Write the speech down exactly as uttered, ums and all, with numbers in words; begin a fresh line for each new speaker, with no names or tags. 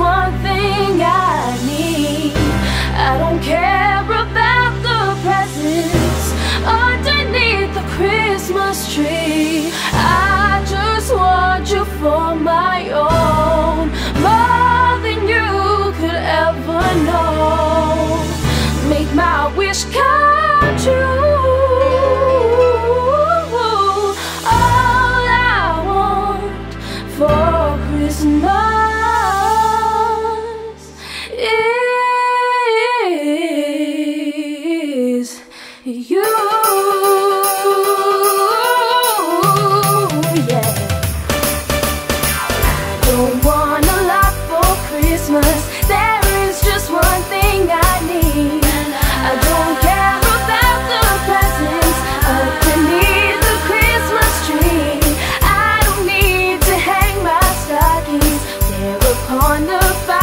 one thing I need. I don't care about the presents underneath the Christmas tree. I just want you for my own, more than you could ever know. Make my wish come true. All I want for Christmas is you. Yeah. Don't want a lot for Christmas. There is just one thing I need. I don't care about the presents underneath the Christmas tree. I don't need to hang my stockings there upon the fire.